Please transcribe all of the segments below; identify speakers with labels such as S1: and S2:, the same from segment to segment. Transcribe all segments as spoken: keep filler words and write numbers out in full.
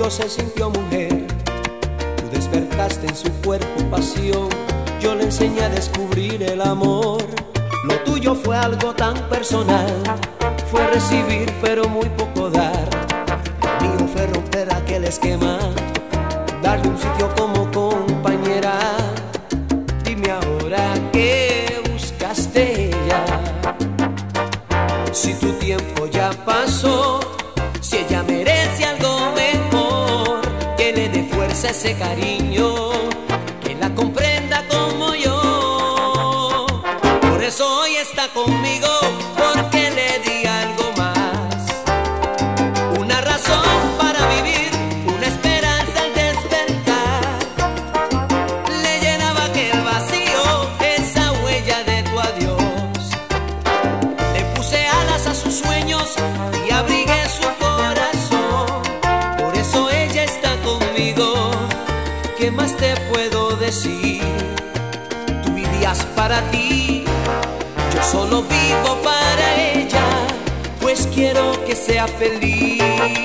S1: Conmigo se sintió mujer, tú despertaste en su cuerpo pasión. Yo le enseñé a descubrir el amor. Lo tuyo fue algo tan personal, fue recibir pero muy poco dar. Lo mío fue romper aquel esquema, darle un sitio como compañera. Dime ahora qué buscaste ya, si tu tiempo ya pasó, si ella merece algo mejor, que le dé fuerza a ese cariño, que la comprenda como yo. Por eso hoy está conmigo, porque le di algo más, una razón para vivir, una esperanza al despertar. Le llenaba aquel vacío, esa huella de tu adiós. Le puse alas a sus sueños y abrigué su corazón. Por eso ella está conmigo. ¿Qué más te puedo decir? Tú vivías para ti, yo solo vivo para ella, pues quiero que sea feliz.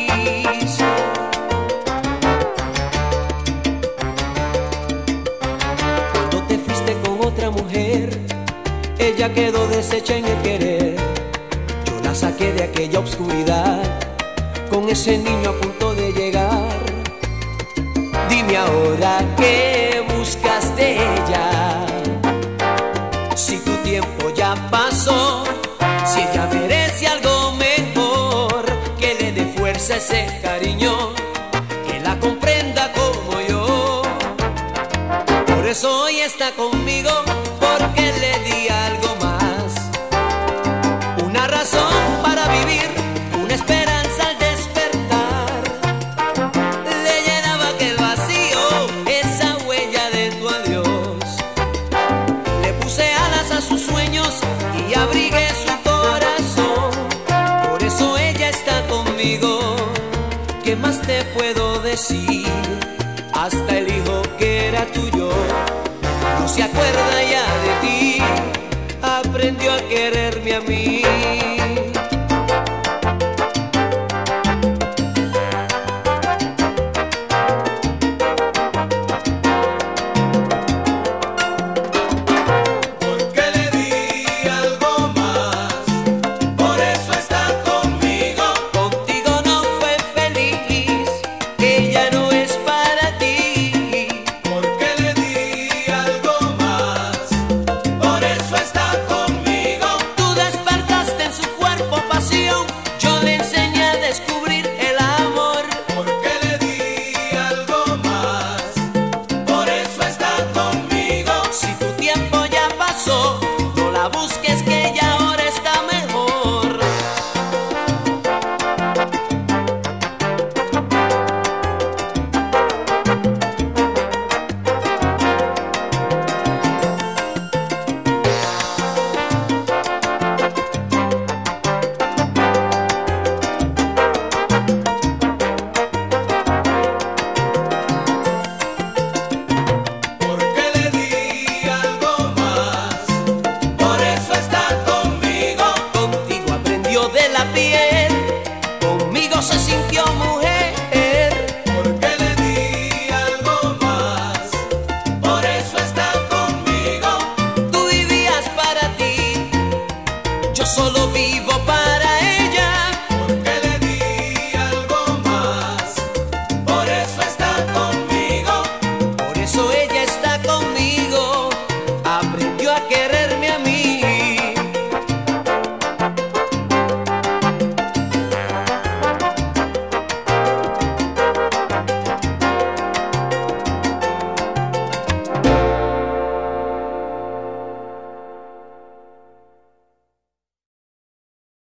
S1: Cuando te fuiste con otra mujer, ella quedó deshecha en el querer. Yo la saqué de aquella oscuridad, con ese niño a punto de llegar. Dime ahora qué buscas de ella, si tu tiempo ya pasó, si ella merece algo mejor, que le dé fuerza a ese cariño, que la comprenda como yo. Por eso hoy está conmigo, porque le di algo más, una razón para vivir, una esperanza al despertar. Le llenaba aquel vacío, esa huella de tu adiós. Le puse alas a sus sueños y abrigué su corazón. Por eso ella está conmigo. ¿Qué más te puedo decir? Hasta el hijo que era tuyo no se acuerda ya de ti, aprendió a quererme a mí. No la busques, que ella ahora está mejor. Conmigo se sintió mujer,
S2: porque le di algo más, por eso está conmigo.
S1: Tú vivías para ti, yo solo vivo para